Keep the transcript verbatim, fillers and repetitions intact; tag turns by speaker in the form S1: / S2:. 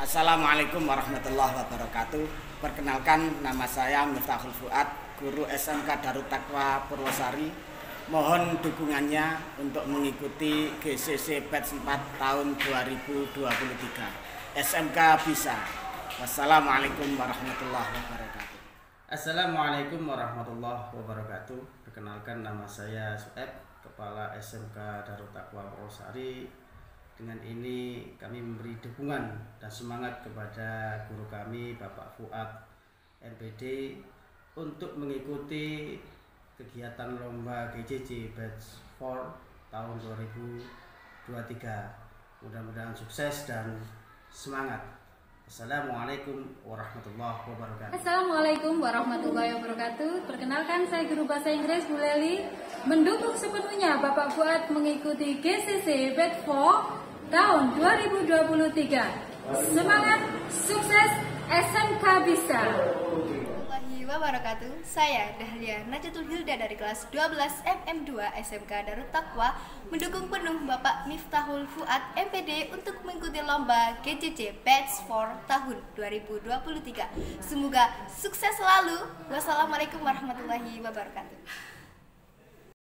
S1: Assalamualaikum warahmatullahi wabarakatuh. Perkenalkan, nama saya Miftahul Fuad, guru S M K Darut Taqwa Purwosari. Mohon dukungannya untuk mengikuti G C C Batch empat tahun dua ribu dua puluh tiga. S M K bisa. Wassalamualaikum warahmatullahi wabarakatuh.
S2: Assalamualaikum warahmatullahi wabarakatuh. Perkenalkan, nama saya Sueb, Kepala S M K Darut Taqwa Purwosari. Dengan ini kami memberi dukungan dan semangat kepada guru kami Bapak Fuad M P D untuk mengikuti kegiatan lomba G C C Batch empat tahun dua ribu dua puluh tiga. Mudah-mudahan sukses dan semangat. Assalamualaikum warahmatullahi wabarakatuh.
S3: Assalamualaikum warahmatullahi wabarakatuh. Perkenalkan, saya guru bahasa Inggris Bu Leli, mendukung sepenuhnya Bapak Fuad mengikuti G C C Batch empat tahun dua ribu dua puluh tiga. Semangat, sukses, S M K bisa.
S4: Warahmatullahi wabarakatuh. Saya Dahlia Najatul Hilda dari kelas dua belas M M dua S M K Darut Taqwa mendukung penuh Bapak Miftahul Fuad M P D untuk mengikuti lomba G C C Batch empat tahun dua ribu dua puluh tiga. Semoga sukses selalu. Wassalamualaikum warahmatullahi wabarakatuh.